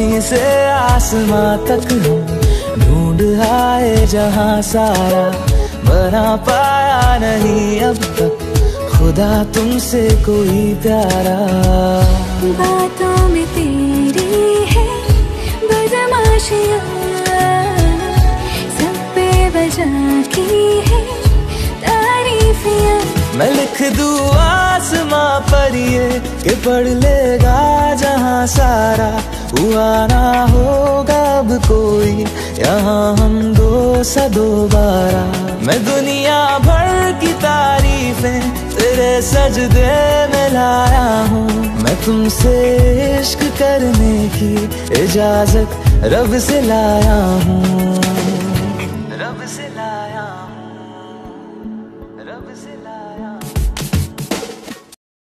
जमीन से आसमां तक हम ढूंढ आए जहां सारा, बना पाया नहीं अब तक खुदा तुमसे कोई प्यारा। बातों में तेरी है बदमाशियाँ, सब पे वजह की है तारीफियाँ। मैं लिख दूँ आसमां पर ये कि पढ़ लेगा जहां सारा, हुआ ना होगा अब कोई यहाँ हम दो सा दोबारा। मैं दुनिया भर की तारीफें तेरे सजदे में लाया हूँ, मैं तुमसे इश्क करने की इजाजत रब से लाया हूँ, रब से